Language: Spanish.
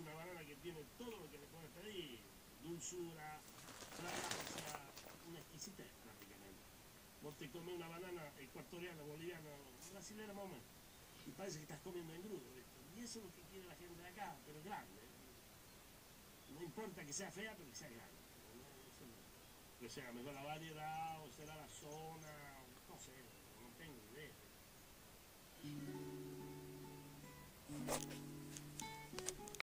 una banana que tiene todo lo que le puedes pedir, dulzura, fragancia, una exquisitez prácticamente. Vos te comes una banana ecuatoriana, boliviana, brasilera más o menos, y parece que estás comiendo engrudo, ¿viste? Y eso es lo que quiere la gente de acá, pero grande. No importa que sea fea, pero que sea grande. Que sea mejor la variedad, o será la zona, no sé, no tengo idea.